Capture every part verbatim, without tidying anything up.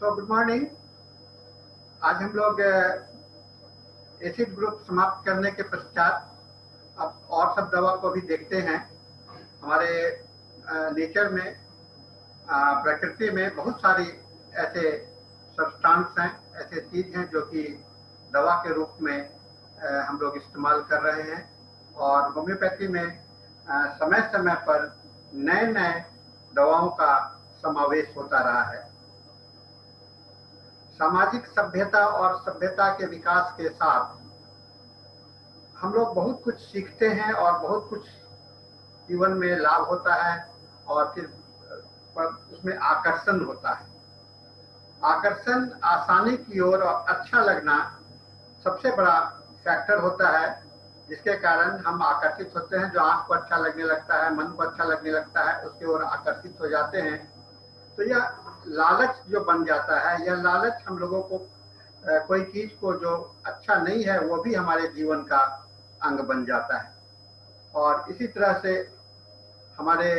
So good morning. आज हम लोग एसिड ग्रुप समाप्त करने के पश्चात अब और सब दवा को भी देखते हैं। हमारे नेचर में, प्रकृति में बहुत सारी ऐसे सब्सटेंस हैं, ऐसे चीज हैं जो कि दवा के रूप में हम लोग इस्तेमाल कर रहे हैं। और होम्योपैथी में समय समय पर नए नए दवाओं का समावेश होता रहा है। सामाजिक सभ्यता और सभ्यता के विकास के साथ हम लोग बहुत कुछ सीखते हैं और बहुत कुछ जीवन में लाभ होता है और फिर उसमें आकर्षण होता है। आकर्षण, आसानी की ओर और अच्छा लगना सबसे बड़ा फैक्टर होता है, जिसके कारण हम आकर्षित होते हैं। जो आंख को अच्छा लगने लगता है, मन को अच्छा लगने लगता है, उसकी ओर आकर्षित हो जाते हैं। तो यह लालच जो बन जाता है, यह लालच हम लोगों को कोई चीज को जो अच्छा नहीं है वो भी हमारे जीवन का अंग बन जाता है। और इसी तरह से हमारे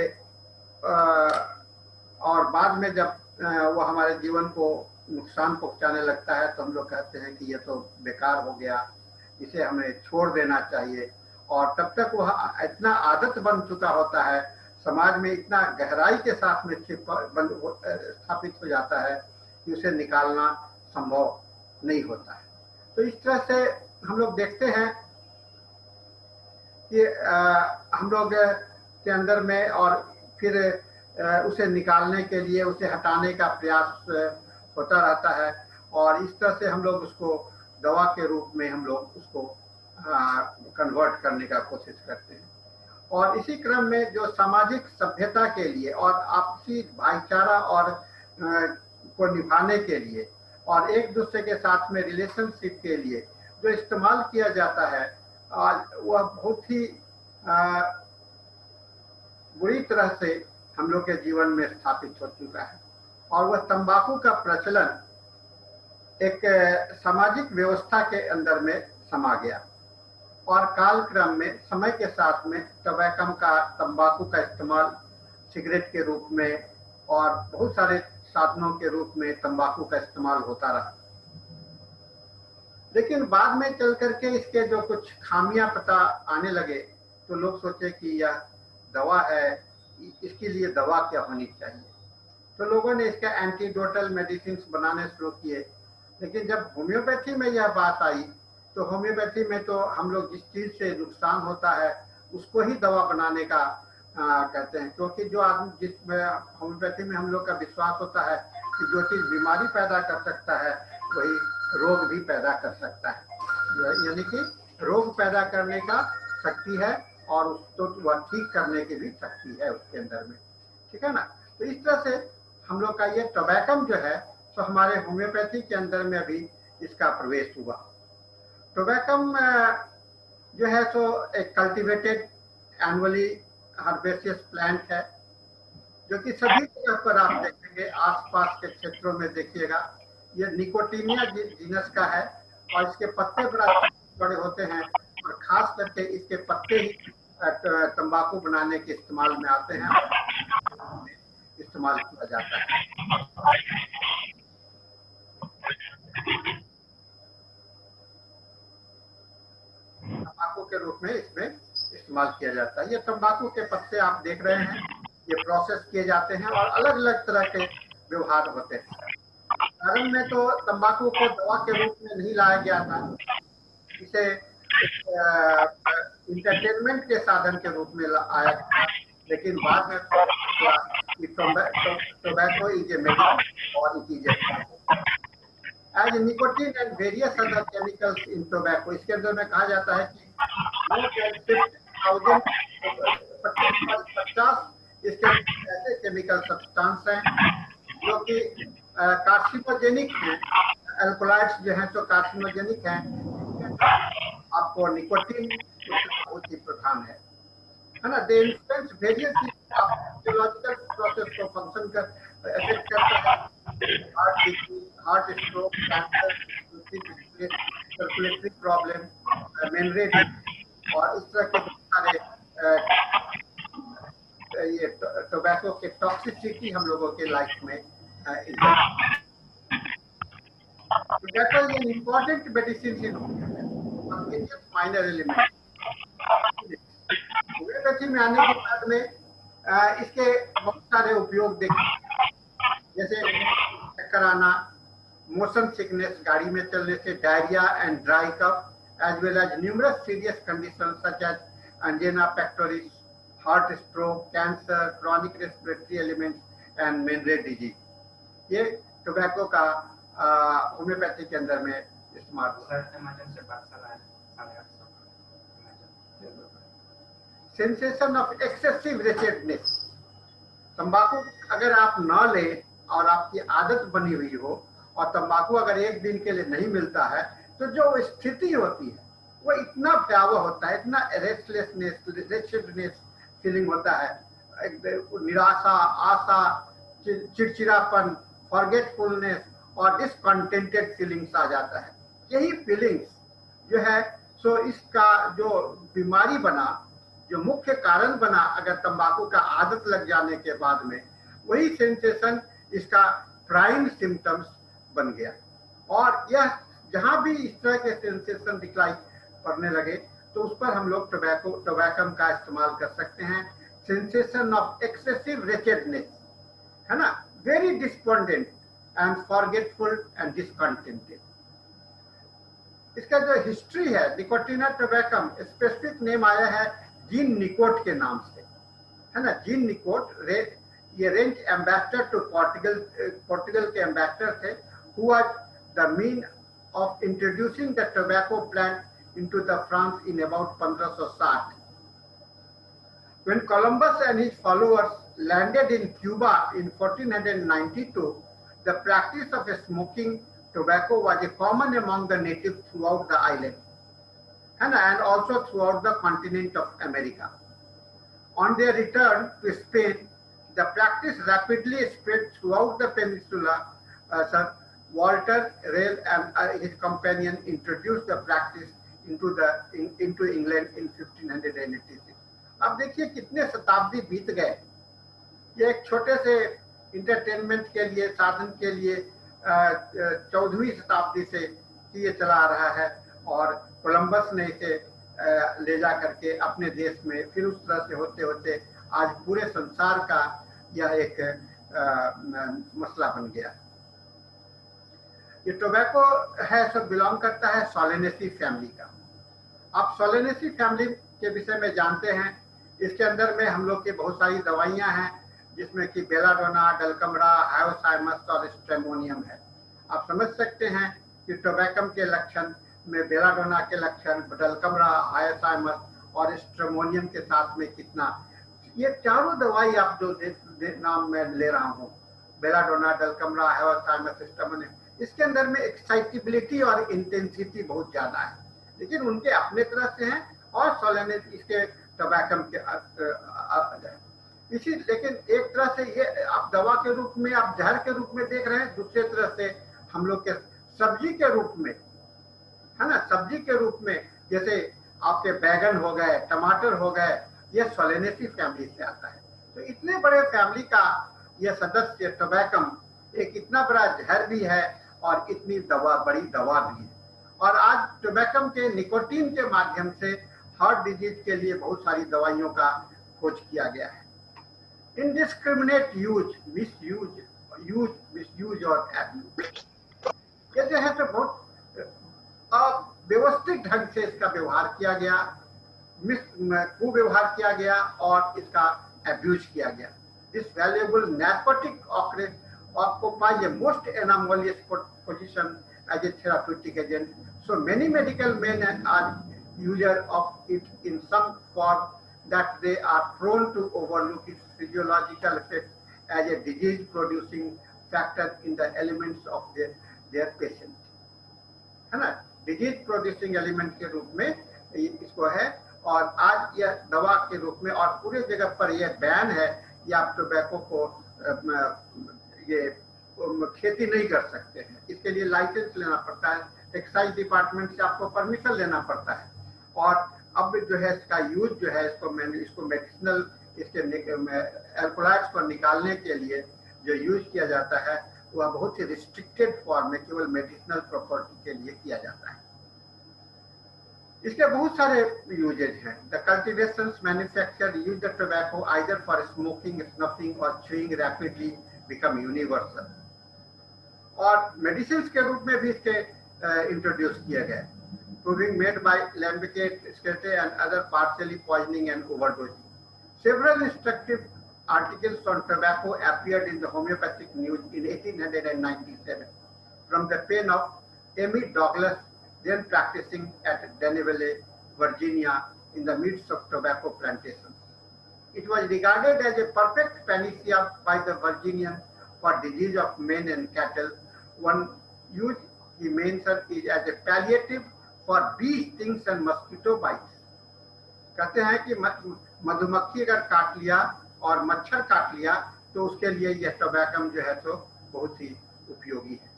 और बाद में जब वो हमारे जीवन को नुकसान पहुंचाने लगता है तो हम लोग कहते हैं कि ये तो बेकार हो गया, इसे हमें छोड़ देना चाहिए। और तब तक वह इतना आदत बन चुका होता है, समाज में इतना गहराई के साथ में स्थापित हो जाता है कि उसे निकालना संभव नहीं होता है। तो इस तरह से हम लोग देखते हैं कि आ, हम लोग के अंदर में और फिर आ, उसे निकालने के लिए, उसे हटाने का प्रयास होता रहता है। और इस तरह से हम लोग उसको दवा के रूप में हम लोग उसको कन्वर्ट करने का कोशिश करते हैं। और इसी क्रम में जो सामाजिक सभ्यता के लिए और आपसी भाईचारा और आ, को निभाने के लिए और एक दूसरे के साथ में रिलेशनशिप के लिए जो इस्तेमाल किया जाता है, आज वह बहुत ही आ, बुरी तरह से हम लोग के जीवन में स्थापित हो चुका है। और वह तंबाकू का प्रचलन एक सामाजिक व्यवस्था के अंदर में समा गया और कालक्रम में समय के साथ में टबैकम का, तंबाकू का इस्तेमाल सिगरेट के रूप में और बहुत सारे साधनों के रूप में तंबाकू का इस्तेमाल होता रहा। लेकिन बाद में चल करके इसके जो कुछ खामियां पता आने लगे तो लोग सोचे कि यह दवा है, इसके लिए दवा क्या होनी चाहिए। तो लोगों ने इसका एंटीडोटल मेडिसिन बनाने शुरू किए। लेकिन जब होम्योपैथी में यह बात आई तो होम्योपैथी में तो हम लोग जिस चीज से नुकसान होता है उसको ही दवा बनाने का आ, कहते हैं। क्योंकि जो आदमी, जिसमें होम्योपैथी में हम लोग का विश्वास होता है कि जो चीज बीमारी पैदा कर सकता है वही रोग भी पैदा कर सकता है। यानी कि रोग पैदा करने का शक्ति है और उसको वह ठीक करने की भी शक्ति है उसके अंदर में, ठीक है ना। तो इस तरह से हम लोग का ये टोबैकम जो है तो हमारे होम्योपैथी के अंदर में अभी इसका प्रवेश हुआ। टोबैकम जो है तो एक कल्टीवेटेड एनुअली हर्बेसियस प्लांट है जो कि सभी जगह पर आप देखेंगे, आसपास के क्षेत्रों में देखिएगा। ये निकोटीनिया जीनस का है और इसके पत्ते बड़ा बड़े होते हैं और खास करके इसके पत्ते ही तंबाकू बनाने के इस्तेमाल में आते हैं और इस्तेमाल किया जाता है। तंबाकू के रूप में इसमें इस्तेमाल किया जाता है। ये तंबाकू के पत्ते आप देख रहे हैं, ये प्रोसेस किए जाते हैं और अलग अलग तरह के व्यवहार होते हैं। प्रारंभ में तो तंबाकू को दवा के रूप में नहीं लाया गया था, इसे इंटरटेनमेंट के साधन के रूप में आया था। लेकिन बाद में टोबैको इज ए मेडिसिन और it is a as nicotine and various other chemicals in tobacco। इसके अंदर में कहा जाता है कि पचास इसके ऐसे केमिकल सब्सटेंस हैं जो कि कार्सिनोजेनिक हैं। अल्कोलाइड्स जो हैं तो कार्सिनोजेनिक हैं। आपको निकोटीन बहुत ही प्रधान है, है ना। They influence various physiological process को फंक्शन कर अफेक्ट करता है। Heart disease, heart stroke, cancer, circulatory problem, memory और इस तरह के बहुत सारे ये टोबैको के टॉक्सिसिटी हम लोगों के लाइफ में tobacco is an important medicine in convenience minor element। Homeopathy में आने के बाद में आ, इसके बहुत सारे उपयोग देखे, जैसे चक्कर आना, मोशन सिकनेस, गाड़ी में चलने से, diarrhoea and dry cough, as well as numerous serious conditions such as angina pectoris, heart stroke, cancer, chronic respiratory elements and Menrad disease। ये टोबैको का होम्योपैथी के अंदर में इस्तेमाल होता है। सेंसेशन ऑफ एक्सेसिव रेचेडनेस, तंबाकू अगर आप ना लें और आपकी आदत बनी हुई हो और तंबाकू अगर एक दिन के लिए नहीं मिलता है तो जो स्थिति होती है वो इतना भयावह होता है, इतना रेस्टलेसनेस, रेचेडनेस फीलिंग होता है, निराशा, आशा, चिड़चिड़ापन, फॉरगेटफुलनेस और डिसकंटेंटेड फीलिंग्स आ जाता है। यही फीलिंग्स जो है सो इसका जो बीमारी बना, जो मुख्य कारण बना अगर तंबाकू का आदत लग जाने के बाद में, वही सेंसेशन इसका प्राइम सिम्टम्स बन गया। और यह जहां भी इस तरह के सेंसेशन दिखलाई पड़ने लगे तो उस पर हम लोग टोबैको टोबैकम का इस्तेमाल कर सकते हैं। सेंसेशन ऑफ एक्सेसिव रेचेडनेस, है ना, very despondent and forgetful and discontented. इसका जो हिस्ट्री है, निकोटिना टोबैकम स्पेसिफिक नेम आया है जीन निकोट के नाम से, है ना। जीन निकोट रे, ये रेंज एम्बेसडर टू पोर्टुगल पोर्टुगल के एम्बेसडर थे, who was the mean of introducing the tobacco plant into the France in about पंद्रह सौ साठ। When Columbus and his followers landed in Cuba in fourteen ninety-two, the practice of smoking tobacco was common among the natives throughout the island, and, and also throughout the continent of America. On their return to Spain, the practice rapidly spread throughout the peninsula. Uh, Sir Walter Raleigh and uh, his companion introduced the practice into the in, into England in fifteen eighty-six। अब देखिए कितने शताब्दी बीत गए। ये एक छोटे से इंटरटेनमेंट के लिए, साधन के लिए चौदहवीं शताब्दी से ये चला आ रहा है और कोलंबस ने इसे ले जा करके अपने देश में फिर उस तरह से होते होते आज पूरे संसार का यह एक आ, मसला बन गया। ये टोबैको है सब बिलोंग करता है सोलेनेसी फैमिली का। आप सोलेनेसी फैमिली के विषय में जानते हैं, इसके अंदर में हम लोग की बहुत सारी दवाइयां हैं जिसमें कि बेलाडोना, डलकमरा, हायोसाइमस और स्ट्रेमोनियम है। आप समझ सकते हैं कि टोबैकम के लक्षण में बेलाडोना के लक्षण, डलकमरा, हायोसाइमस और स्ट्रेमोनियम के साथ में कितना, ये चारों दवाई आप जो दे, दे, नाम मैं ले रहा हूँ, बेलाडोना, डलकमरा, हायोसाइमस, स्ट्रेमोनियम, इसके अंदर में एक्साइटेबिलिटी और इंटेंसिटी बहुत ज्यादा है, लेकिन उनके अपने तरह से हैं और सोलेनेस इसके टोबैकम के इसी, लेकिन एक तरह से ये आप दवा के रूप में, आप जहर के रूप में देख रहे हैं, दूसरे तरह से हम लोग के सब्जी के रूप में, है ना, सब्जी के रूप में जैसे आपके बैगन हो गए, टमाटर हो गए, ये सोलेनेसी फैमिली से आता है। तो इतने बड़े फैमिली का यह सदस्य टोबैकम एक इतना बड़ा जहर भी है और इतनी दवा, बड़ी दवा भी है। और आज टोबैकम के निकोटीन के माध्यम से हार्ट डिजीज के लिए बहुत सारी दवाइयों का खोज किया गया है। Indiscriminate use, misuse use misuse और एब्यूज, ये जो है तो बहुत अव्यवस्थित ढंग से इसका व्यवहार किया गया, मिस कुव्यवहार किया गया और इसका एब्यूज किया गया। This valuable narcotic occupies a most anomalous position as a therapeutic agent. So many medical men are users of it in some form that they are prone to overlook its physiological effect as a disease-producing factor in the elements of their their patient, है ना, disease-producing element के रूप में इसको है। और आज यह दवा के रूप में और पूरे जगह पर यह बैन है, या आप टोबैको को ये खेती नहीं कर सकते हैं, इसके लिए लाइसेंस लेना पड़ता है, एक्साइज डिपार्टमेंट से आपको परमिशन लेना पड़ता है। और अब जो है इसका यूज जो है, इसको मैंने इसको मेडिसिनल इसके एल्कोलाइड्स को निकालने के लिए जो यूज किया जाता है वह बहुत ही रिस्ट्रिक्टेड फॉर्म में केवल मेडिसिनल प्रॉपर्टी के लिए किया जाता है। इसके बहुत सारे यूजेज हैं। The cultivations manufacture use the tobacco either for smoking, snuffing और च्यूइंग रैपिडली बिकम यूनिवर्सल। और मेडिसिन के रूप में भी इसके इंट्रोड्यूस uh, किए गए, proving made by Lambicate, Scate and other partially poisoning and overdosing. Several instructive articles on tobacco appeared in the homeopathic news in eighteen ninety-seven from the pen of Emmy Douglas, then practicing at Danville, Virginia, in the midst of tobacco plantations. It was regarded as a perfect panacea by the Virginians for disease of men and cattle. One use he mentioned is as a palliative for bee stings and mosquito bites. कहते हैं कि मधुमक्खी अगर काट लिया और मच्छर काट लिया तो उसके लिए यह टोबैकम जो है तो बहुत ही उपयोगी है।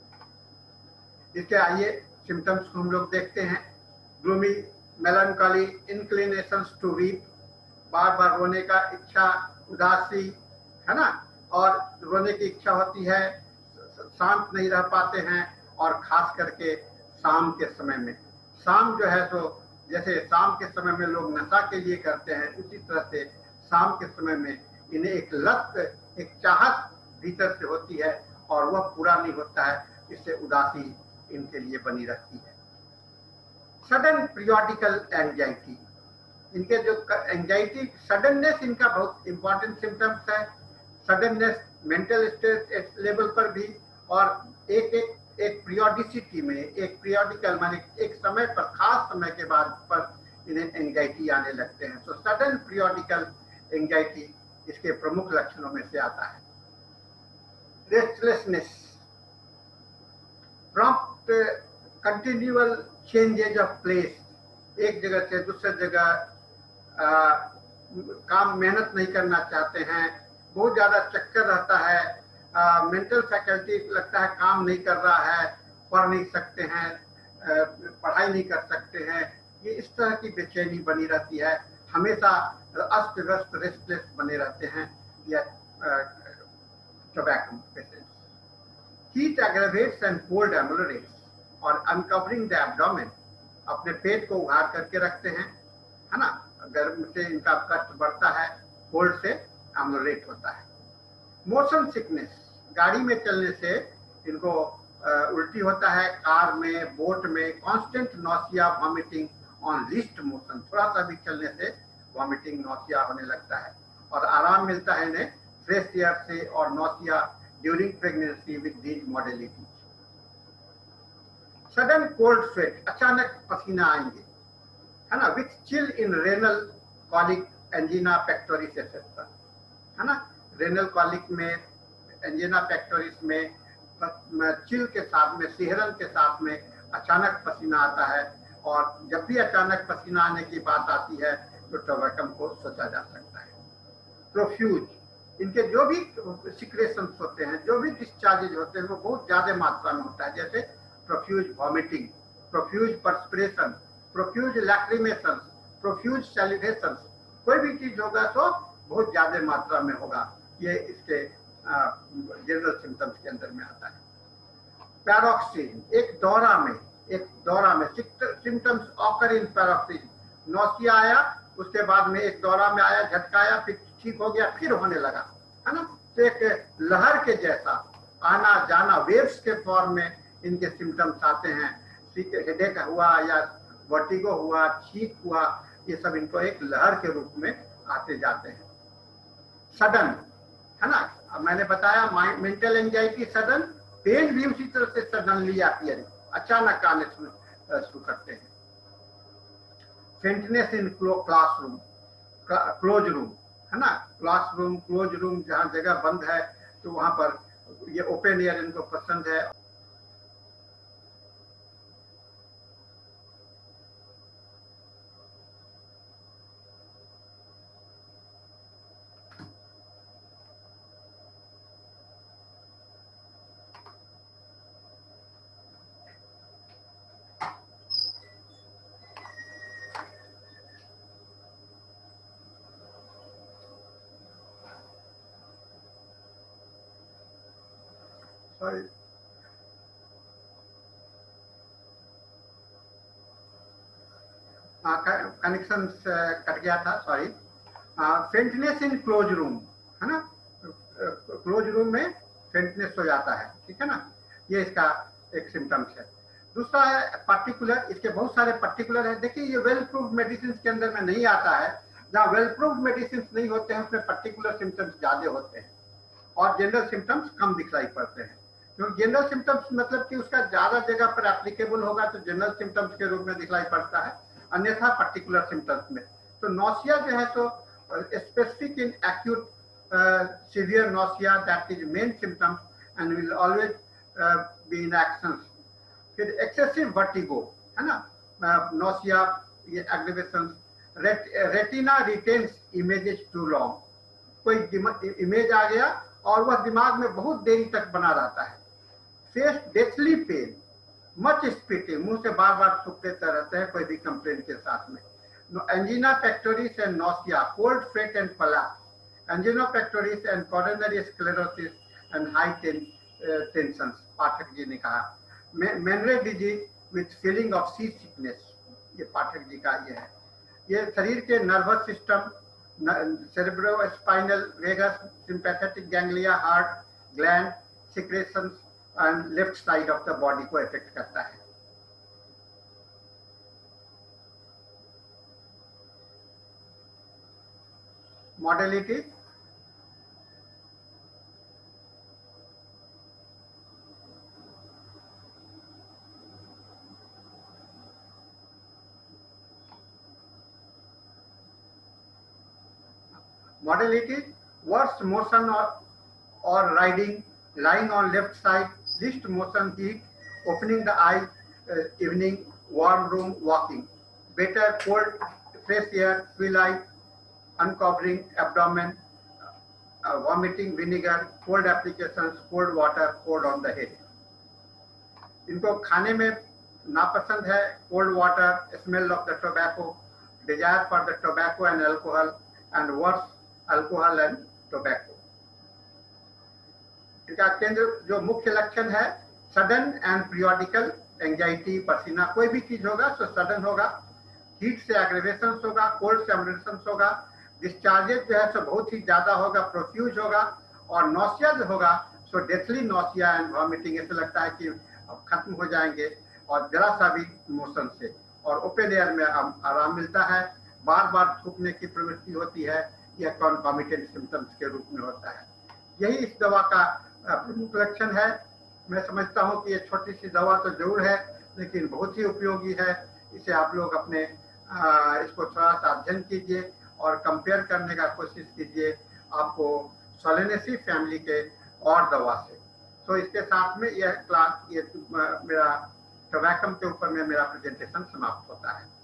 इसके आइए सिम्टम्स को हम लोग देखते हैं। Gloomy, melancholy, inclinations to weep, बार बार रोने का इच्छा, उदासी, है ना, और रोने की इच्छा होती है, शांत नहीं रह पाते हैं, और खास करके शाम के समय में। शाम जो है तो जैसे शाम के समय में लोग नशा के लिए करते हैं, उसी तरह से शाम के समय में इन्हें एक लत, एक चाहत भीतर से होती है और वह पूरा नहीं होता है, इससे उदासी इनके लिए बनी रहती है। सडन पीरियोडिकल एंजाइटी, इनके जो एंजाइटी, सडननेस इनका बहुत इंपॉर्टेंट सिम्टम्स है। सडननेस मेंटल स्ट्रेस लेवल पर भी, और एक एक एक पीरियोडिसिटी में, एक पीरियोडिकल माने एक समय पर, खास समय के बाद पर इन्हें एंजाइटी आने लगते हैं। तो सडन पीरियोडिकल एंजाइटी इसके प्रमुख लक्षणों में से आता है। Restlessness, prompt continual changes of place, एक जगह से दूसरे जगह आ, काम मेहनत नहीं करना चाहते हैं, बहुत ज्यादा चक्कर रहता है, मेंटल फैकल्टी लगता है काम नहीं कर रहा है, पढ़ नहीं सकते हैं, आ, पढ़ाई नहीं कर सकते हैं, ये इस तरह की बेचैनी बनी रहती है, हमेशा अस्त व्यस्त रेस्टलेस बने रहते हैं ये tobacco patients. Heat aggravates and cold ameliorates, और अनकवरिंग द एब्डोमेन, अपने पेट को उघाड़ करके रखते हैं, है ना, गर्म से इनका कष्ट बढ़ता है, कोल्ड से एमुलरेट होता है। मोशन सिकनेस, गाड़ी में चलने से इनको उल्टी होता है, कार में, बोट में, constant nausea, vomiting on least motion, थोड़ा सा भी चलने से वॉमिटिंग, नौसिया होने लगता है, और आराम मिलता है इन्हें फ्रेश एयर से, और nausea during pregnancy with these modality. Sudden cold sweat, अचानक पसीना आएंगे, है ना, with chill in renal colic, angina pectoris etcetera, है ना, रेनल कॉलिक में, एंजिना पेक्टोरिस में चिल के साथ में, सिहरन के साथ में अचानक पसीना आता है, और जब भी अचानक पसीना आने की बात आती है तो टोबैको को सोचा जा सकता है। प्रोफ्यूज, इनके जो भी सिक्रेशंस होते हैं, जो भी डिस्चार्जेज होते हैं, वो बहुत ज्यादा मात्रा में होता है, जैसे profuse vomiting, profuse perspiration, profuse lacrimation, profuse salivation, कोई भी चीज होगा तो बहुत ज्यादा मात्रा में होगा, ये इसके जनरल सिम्टम्स के अंदर में आता है। पैरोक्सिन, एक दौरा में, एक दौरा में symptoms occur in paroxysm, nausea आया, उसके बाद में एक दौरा में आया, झटका आया, फिर ठीक हो गया, फिर होने लगा, है ना, तो एक लहर के जैसा आना जाना, वेव्स के फॉर्म में इनके सिम्टम्स आते हैं। हेडेक हुआ या वर्टिगो हुआ, छींक हुआ, ये सब इनको एक लहर के रूप में आते जाते हैं। सडन, है ना, अब मैंने बताया मेंटल एंजाइटी सडन, पेन भी उसी तरह से सडनली आती है, अचानक आने शुरू करते हैं। Faintness in classroom, close room, है ना, क्लासरूम, क्लोज रूम, जहाँ जगह बंद है तो वहां पर ये ओपन एयर इनको पसंद है। सॉरी, कनेक्शन कट गया था, sorry. Faintness in close room, है ना, क्लोज रूम में फेंटनेस हो जाता है, ठीक है ना, ये इसका एक सिम्टम्स है। दूसरा है पर्टिकुलर, इसके बहुत सारे पर्टिकुलर है। देखिए ये वेल प्रूव्ड मेडिसिन के अंदर में नहीं आता है। जहाँ वेल प्रूव्ड मेडिसिन नहीं होते हैं उसमें पर्टिकुलर सिम्टम्स ज्यादा होते हैं और जनरल सिम्टम्स कम दिखाई पड़ते हैं। क्योंकि जनरल सिम्टम्स मतलब कि उसका ज्यादा जगह पर एप्लीकेबल होगा तो जनरल सिम्टम्स के रूप में दिखाई पड़ता है, अन्यथा पर्टिकुलर सिम्टम्स में। तो नौसिया जो है तो specific in acute severe nausea, that is main symptoms and will always be in actions. फिर एक्सेसिव वर्टिगो, है ना, नौसिया, ये aggravation. Retina retains images too long, कोई इमेज आ गया और वह दिमाग में बहुत देरी तक बना रहता है। Face deathly pain, much spitting, मुंह से बार बार थूक देते रहते हैं कोई भी कंप्लेन के साथ में। Angina pectoris and nausea, cold sweat and collapse, angina pectoris and coronary sclerosis and high tension, Pathak ji ने कहा। Meniere disease with feeling of sea sickness, ये पाठक जी का ये है। ये शरीर के nervous system, cerebrospinal vagus, sympathetic ganglia, heart, gland, secretions and left side of the body को affect करता है। Modality, modality, worst motion or, or riding, lying on left side, least motion, heat, opening the eye, uh, evening, warm room, walking, better cold, fresh air, twilight, uncovering abdomen, uh, vomiting, vinegar, cold applications, cold water poured on the head। इनको खाने में नापसंद है cold water, smell of the tobacco, desire for the tobacco and alcohol, and worse alcohol and tobacco। इनका केंद्र जो मुख्य लक्षण है सडन एंड पीरियोडिकल एंजाइटी, पसीना, कोई भी चीज होगा तो सडन होगा, हीट से एग्रीवेशन होगा, कोल्ड से एग्रीवेशन होगा, डिस्चार्जेस जो है सो बहुत ही ज्यादा होगा, प्रोफ्यूज होगा, और नौसिया जो होगा सो डेथली नौसिया एंड वॉमिटिंग, ऐसे लगता है कि अब खत्म हो जाएंगे और जरा सा भी मोशन से, और ओपन एयर में आराम मिलता है, बार बार थूकने की प्रवृत्ति होती है, यह कॉन्कॉमिटेंट सिम्टम्स के रूप में होता है। यही इस दवा का प्रमुख लक्षण है। मैं समझता हूं कि ये छोटी सी दवा तो जरूर है लेकिन बहुत ही उपयोगी है। इसे आप लोग अपने आ, इसको थोड़ा सा अध्ययन कीजिए और कंपेयर करने का कोशिश कीजिए आपको सोलेनेसी फैमिली के और दवा से। तो इसके साथ में यह क्लास, ये मेरा टोबैकम के ऊपर में मेरा प्रेजेंटेशन समाप्त होता है।